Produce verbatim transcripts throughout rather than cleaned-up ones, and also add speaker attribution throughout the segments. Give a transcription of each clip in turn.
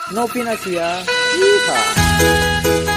Speaker 1: Novinasia. Yeehaw.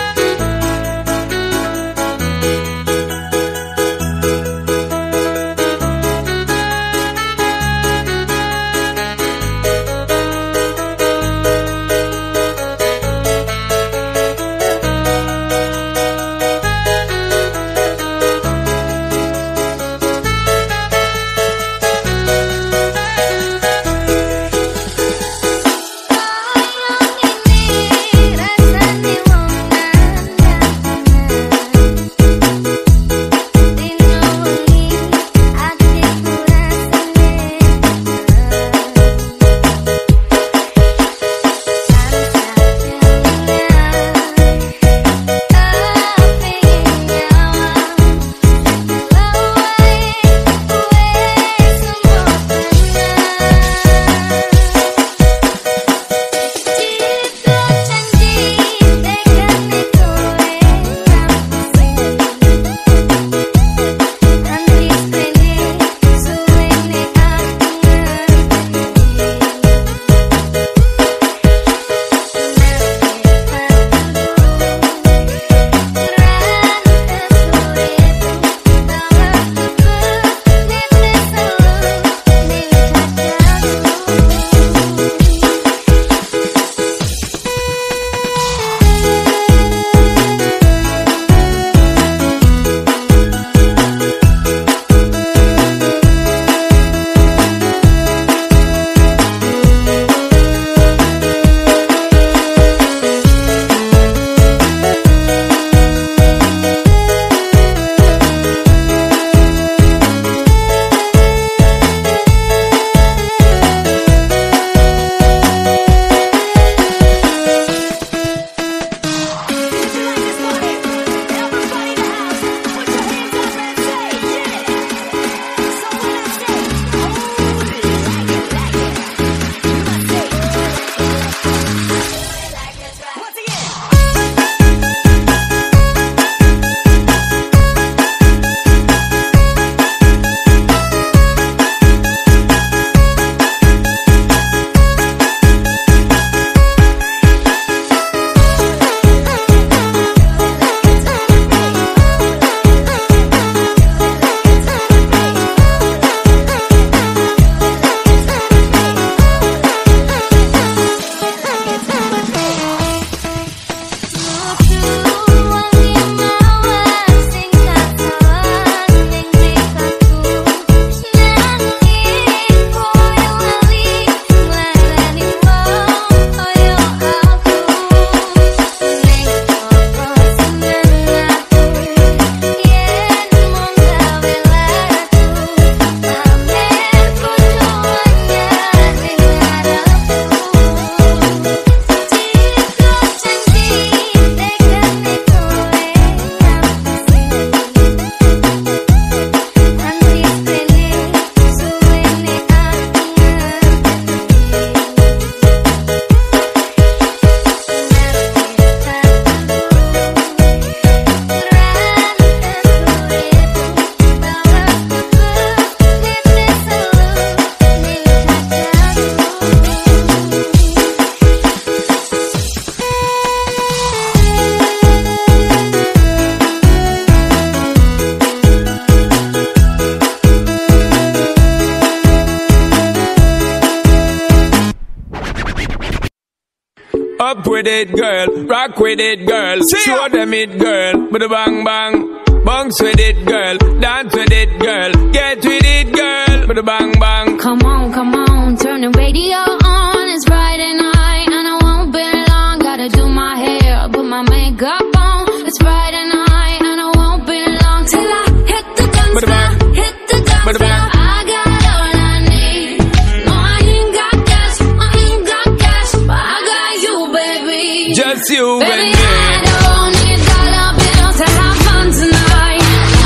Speaker 2: Up with it, girl. Rock with it, girl. Show them it, girl. With a bang bang. Bounce with it, girl. Dance with it, girl. Get with it, girl. With a bang bang.
Speaker 3: Come on, come on. Turn the radio on. It's Friday night and I won't be long. Gotta do my hair, put my makeup on. It's Friday night and I won't be long till I hit the dance floor. Hit the dance floor. I got all I need. No, I ain't got cash. I ain't got cash, but I got you, baby.
Speaker 2: Just you
Speaker 3: baby,
Speaker 2: and me.
Speaker 3: I don't need dollar bills to have fun tonight.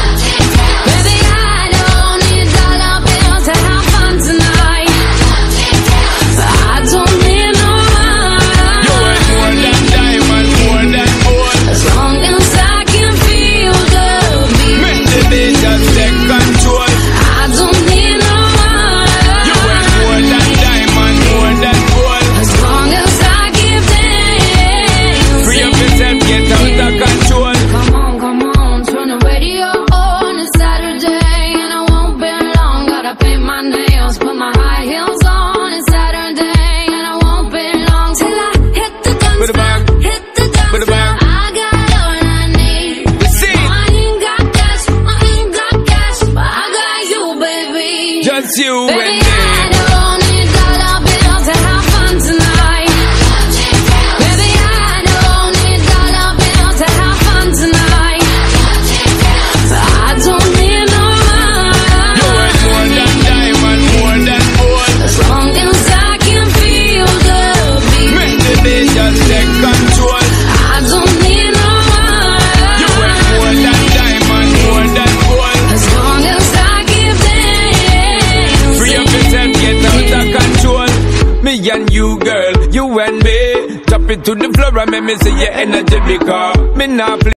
Speaker 3: Baby, I don't need dollar bills to have fun tonight. I don't need no money.
Speaker 2: You worth more than diamond, more than gold.
Speaker 3: As long as I can feel the beat.
Speaker 2: Make the day just take control.
Speaker 3: I don't need no money.
Speaker 2: You worth more than diamond, more than gold.
Speaker 3: As long as I can
Speaker 2: you and me. Drop it to the floor and make me see your energy because me not play.